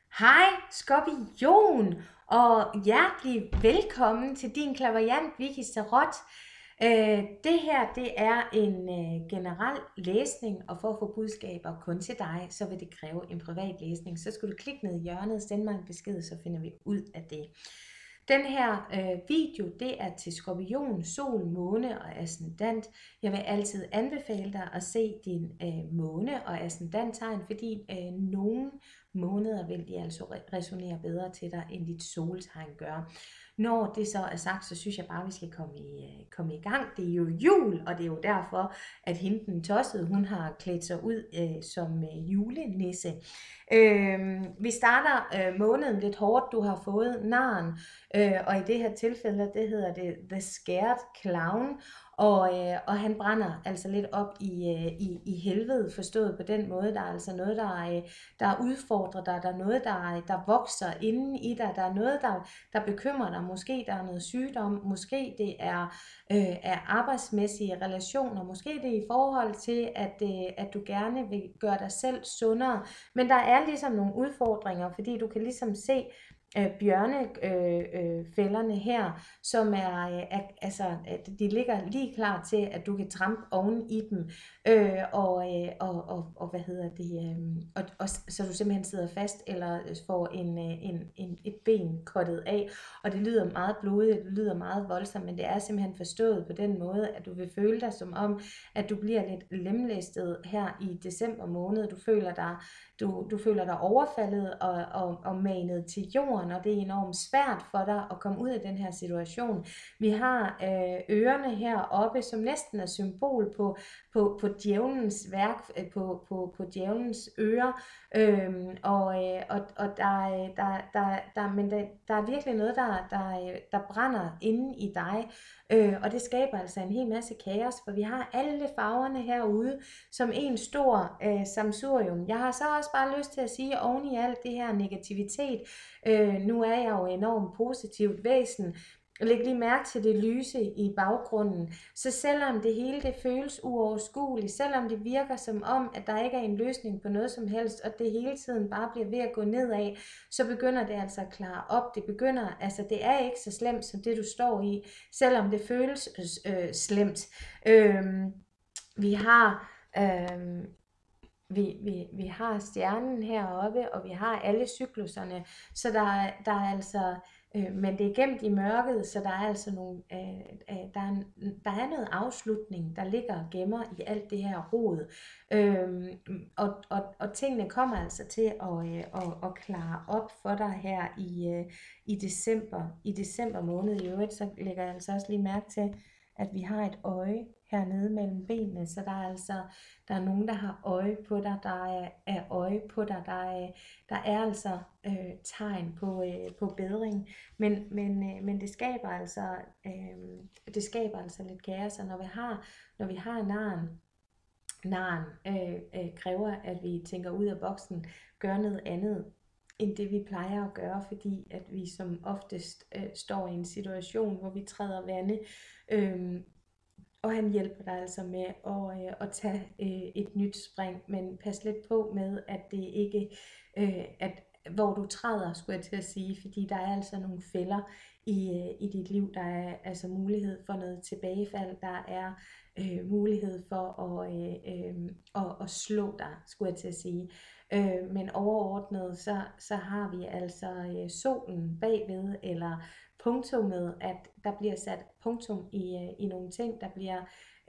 Hej Skorpion, og hjertelig velkommen til din clairvoyant Vicky Tarot. Det her det er en generel læsning, og for at få budskaber kun til dig, så vil det kræve en privat læsning. Så skal du klikke ned i hjørnet, sende mig en besked, så finder vi ud af det. Den her video, det er til Skorpion, Sol, Måne og Ascendant. Jeg vil altid anbefale dig at se din måne og ascendanttegn, fordi nogle måneder vil de altså resonere bedre til dig, end dit soltegn gør. Når det så er sagt, så synes jeg bare, vi skal komme i gang. Det er jo jul, og det er jo derfor, at hende den tossede, hun har klædt sig ud som julenisse. Vi starter måneden lidt hårdt. Du har fået narren, og i det her tilfælde, det hedder det The Scared Clown, og han brænder altså lidt op i helvede, forstået på den måde. Der er altså noget, der udfordrer dig, der er noget, der vokser inde i dig, der er noget, der bekymrer dig. Måske der er noget sygdom, måske det er arbejdsmæssige relationer, måske det er i forhold til, at du gerne vil gøre dig selv sundere. Men der er ligesom nogle udfordringer, fordi du kan ligesom se bjørnefælderne her, som altså, de ligger lige klar til, at du kan trampe oven i dem, og hvad hedder det, og så du simpelthen sidder fast, eller får et ben kottet af, og det lyder meget blodigt, det lyder meget voldsomt, men det er simpelthen forstået på den måde, at du vil føle dig som om, at du bliver lidt lemlæstet her i december måned. Du føler dig overfaldet og manet til jorden, og det er enormt svært for dig at komme ud af den her situation. Vi har ørerne heroppe, som næsten er symbol på djævelens værk, på djævelens ører, men der er virkelig noget, der brænder inde i dig, og det skaber altså en hel masse kaos, for vi har alle farverne herude som en stor samsurium. Jeg har så også bare lyst til at sige, oven i alt det her negativitet, nu er jeg jo enormt positivt væsen. Læg lige mærke til det lyse i baggrunden. Så selvom det hele det føles uoverskueligt, selvom det virker som om, at der ikke er en løsning på noget som helst, og det hele tiden bare bliver ved at gå nedad, så begynder det altså at klare op. Det er ikke så slemt som det du står i, selvom det føles slemt. Vi har vi har stjernen heroppe, og vi har alle cykluserne, så der er altså, men det er gemt i mørket, så der er altså der er noget afslutning, der ligger og gemmer i alt det her rod, og tingene kommer altså til at klare op for dig her i december måned. I øvrigt så lægger jeg altså også lige mærke til, at vi har et øje hernede mellem benene, så der er nogen, der har øje på dig, der er øje på dig, der er altså tegn på bedring, men det skaber altså lidt kaos, og når vi har narren kræver, at vi tænker ud af boksen, gør noget andet end det vi plejer at gøre, fordi at vi som oftest står i en situation, hvor vi træder vande, og han hjælper dig altså med at tage et nyt spring, men pas lidt på med, at det ikke, hvor du træder, skulle jeg til at sige, fordi der er altså nogle fælder i dit liv. Der er altså mulighed for noget tilbagefald, der er mulighed for at slå dig, skulle jeg til at sige. Men overordnet, så har vi altså solen bagved, eller punktummet, at der bliver sat punktum i nogle ting, der bliver,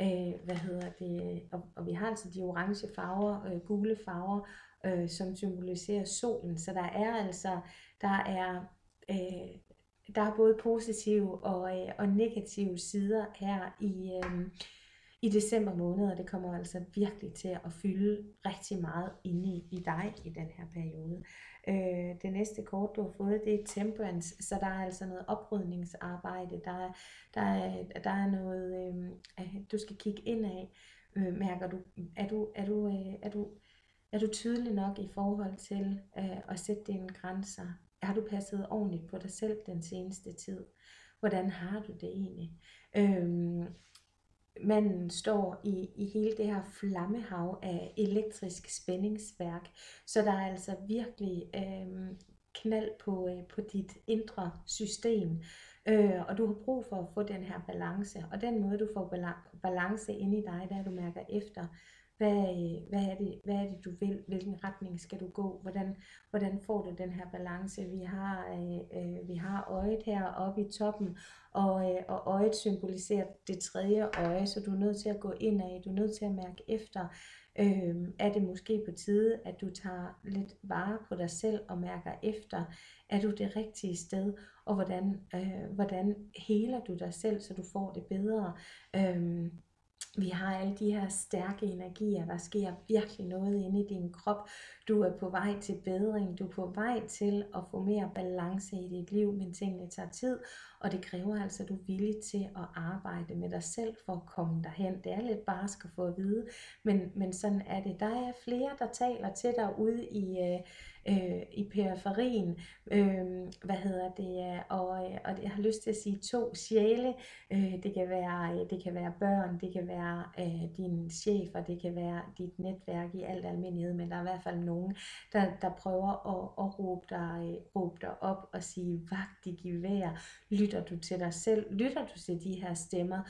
og vi har altså de orange farver, gule farver, som symboliserer solen, så der er både positive og negative sider her i december måned, og det kommer altså virkelig til at fylde rigtig meget inde i dig i den her periode. Det næste kort, du har fået, det er Temperance, så der er altså noget oprydningsarbejde, der er noget, du skal kigge indad. Mærker du, er du tydelig nok i forhold til at sætte dine grænser? Har du passet ordentligt på dig selv den seneste tid? Hvordan har du det egentlig? Manden står i hele det her flammehav af elektrisk spændingsværk, så der er altså virkelig knald på dit indre system. Og du har brug for at få den her balance, og den måde du får balance inde i dig, der du mærker efter, hvad er det du vil, hvilken retning skal du gå, hvordan får du den her balance. Vi har øjet her oppe i toppen, og øjet symboliserer det tredje øje, så du er nødt til at gå indad, du er nødt til at mærke efter. Er det måske på tide, at du tager lidt vare på dig selv og mærker efter, er du det rigtige sted, og hvordan heler du dig selv, så du får det bedre. Vi har alle de her stærke energier, der sker virkelig noget inde i din krop. Du er på vej til bedring, du er på vej til at få mere balance i dit liv, men tingene tager tid, og det kræver altså, at du er villig til at arbejde med dig selv for at komme derhen. Det er lidt barsk at få at vide, men sådan er det. Der er flere, der taler til dig ude i periferien, og jeg har lyst til at sige 2 sjæle. Det kan være børn, det kan være dine chefer, det kan være dit netværk i alt almindelighed, men der er i hvert fald nogen, der prøver at råbe dig op og sige vagt i gevær. Lytter du til dig selv? Lytter du til de her stemmer?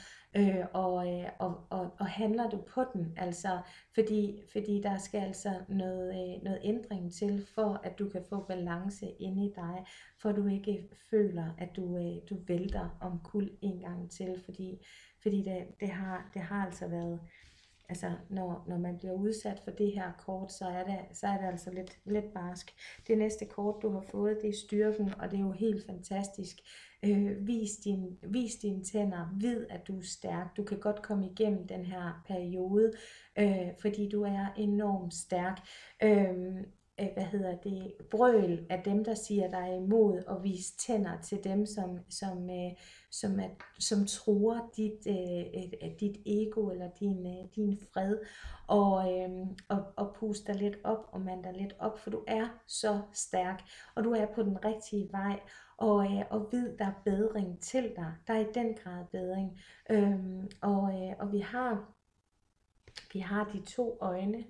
Og handler du på den? Altså, fordi der skal altså noget ændring til, for at du kan få balance inde i dig, for du ikke føler, at du vælter omkuld en gang til, fordi det har altså været, altså når man bliver udsat for det her kort, så er det altså lidt barsk. Det næste kort, du har fået, det er styrken, og det er jo helt fantastisk. Vis dine tænder, vid at du er stærk, du kan godt komme igennem den her periode, fordi du er enormt stærk. Brøl af dem, der siger dig imod, og vis tænder til dem, som truer dit ego eller din fred, og puster lidt op og mander lidt op, for du er så stærk, og du er på den rigtige vej, og vid, der er bedring til dig. Der er i den grad bedring, og vi har de 2 øjne,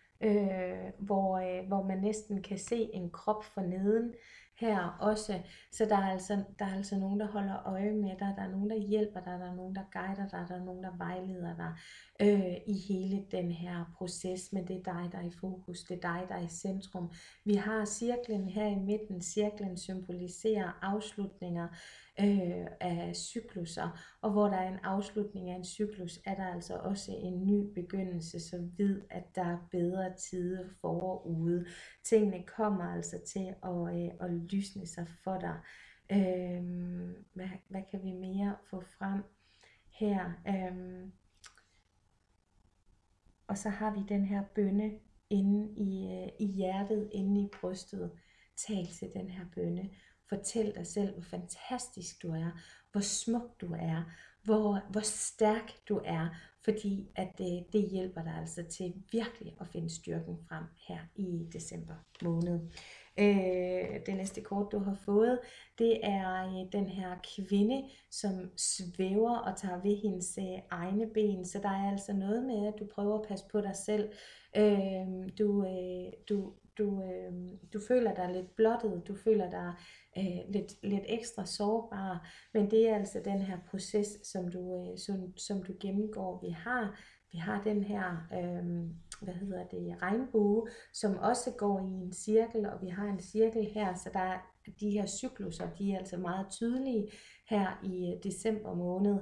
hvor man næsten kan se en krop forneden her også. Så der er altså nogen, der holder øje med dig, der er nogen, der hjælper dig, der er nogen, der guider dig, der er nogen, der vejleder dig i hele den her proces, men det er dig, der er i fokus, det er dig, der er i centrum. Vi har cirklen her i midten. Cirklen symboliserer afslutninger af cykluser, og hvor der er en afslutning af en cyklus, er der altså også en ny begyndelse, så vid, at der er bedre tider forude. Tingene kommer altså til at lysne sig for dig. Hvad kan vi mere få frem her? Og så har vi den her bønne inde i hjertet, inde i brystet. Tal til den her bønne. Fortæl dig selv, hvor fantastisk du er, hvor smuk du er, hvor stærk du er, fordi at det hjælper dig altså til virkelig at finde styrken frem her i december måned. Det næste kort, du har fået, det er den her kvinde, som svæver og tager ved hendes egne ben, så der er altså noget med, at du prøver at passe på dig selv. Du føler dig lidt blottet, du føler dig lidt ekstra sårbar, men det er altså den her proces, som du gennemgår. Vi har den her regnbue, som også går i en cirkel, og vi har en cirkel her, så der er de her cykluser, de er altså meget tydelige her i december måned,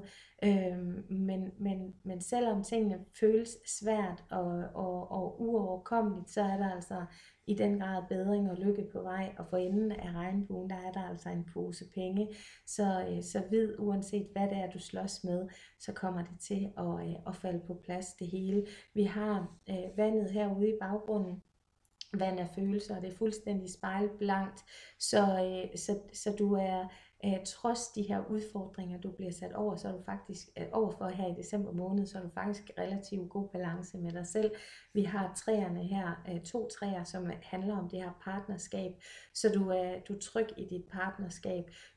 men selvom tingene føles svært og uoverkommeligt, så er der altså i den grad bedring og lykke på vej, og for enden af regnbuen, der er der altså en pose penge, så vid, uanset hvad det er, du slås med, så kommer det til at falde på plads det hele. Vi har vandet herude i baggrunden, vand af følelser, og det er fuldstændig spejlblankt, så du er, trods de her udfordringer, du bliver sat over, så er du faktisk overfor her i december måned, så er du faktisk relativt god balance med dig selv. Vi har træerne her, 2 træer, som handler om det her partnerskab, så du er tryg i dit partnerskab,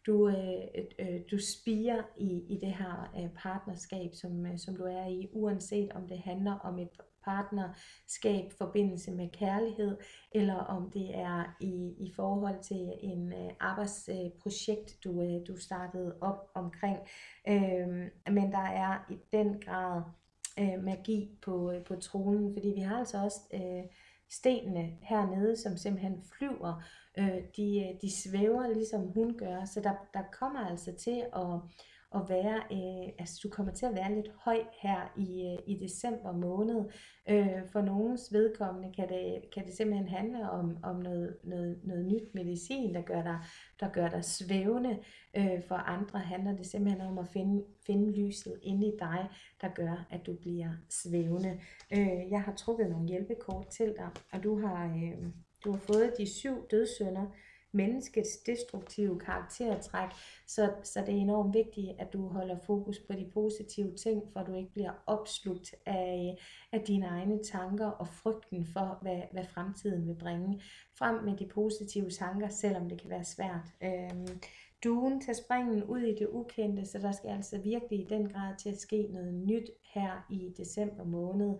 du spirer i det her partnerskab, som du er i, uanset om det handler om et partnerskab, forbindelse med kærlighed, eller om det er i forhold til en arbejdsprojekt, du startede op omkring. Men der er i den grad magi på tronen, fordi vi har altså også stenene hernede, som simpelthen flyver. De svæver ligesom hun gør, så der kommer altså til at være, altså du kommer til at være lidt høj her i december måned. For nogens vedkommende kan det simpelthen handle om noget nyt medicin, der gør dig svævende. For andre handler det simpelthen om at finde lyset inde i dig, der gør, at du bliver svævende. Jeg har trukket nogle hjælpekort til dig, og du har fået de 7 dødssynder, menneskets destruktive karaktertræk, så det er enormt vigtigt, at du holder fokus på de positive ting, for at du ikke bliver opslugt af dine egne tanker og frygten for, hvad fremtiden vil bringe. Frem med de positive tanker, selvom det kan være svært. Duen tager springen ud i det ukendte, så der skal altså virkelig i den grad til at ske noget nyt her i december måned.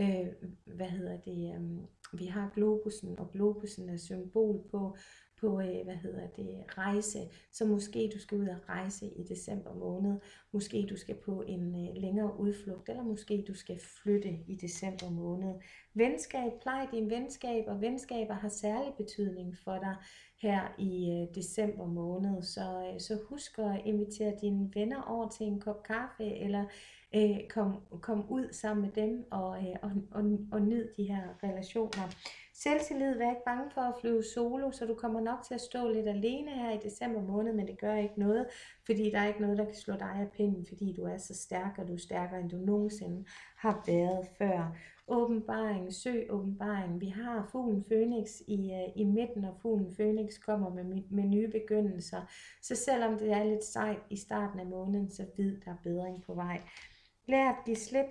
Vi har globussen, og globussen er symbol på rejse, så måske du skal ud og rejse i december måned, måske du skal på en længere udflugt, eller måske du skal flytte i december måned. Venskab, plej dine venskaber, venskaber har særlig betydning for dig her i december måned, så husk at invitere dine venner over til en kop kaffe, eller kom ud sammen med dem og nyd de her relationer. Selvtillid, vær ikke bange for at flyve solo, så du kommer nok til at stå lidt alene her i december måned, men det gør ikke noget, fordi der er ikke noget, der kan slå dig af pinden, fordi du er så stærk, og du er stærkere, end du nogensinde har været før. Åbenbaring, søg åbenbaring. Vi har fuglen Fønix i midten, og fuglen Fønix kommer med nye begyndelser. Så selvom det er lidt sejt i starten af måneden, så vid, der er bedring på vej. Lær at give slip.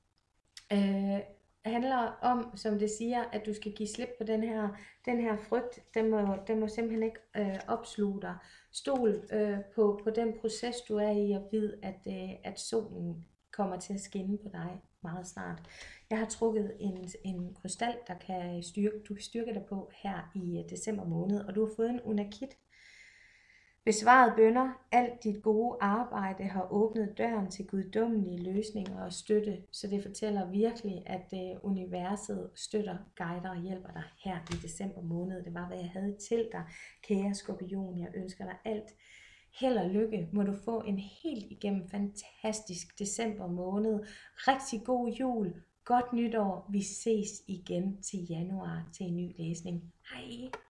Handler om, som det siger, at du skal give slip på den her frygt. Den må simpelthen ikke opsluge dig. Stol på den proces, du er i, og vid, at solen kommer til at skinne på dig meget snart. Jeg har trukket en krystal, du kan styrke dig på her i december måned, og du har fået en unakit. Besvaret bønner, alt dit gode arbejde har åbnet døren til guddommelige løsninger og støtte, så det fortæller virkelig, at universet støtter, guider og hjælper dig her i december måned. Det var, hvad jeg havde til dig, kære skorpion. Jeg ønsker dig alt held og lykke. Må du få en helt igennem fantastisk december måned. Rigtig god jul, godt nytår. Vi ses igen til januar til en ny læsning. Hej!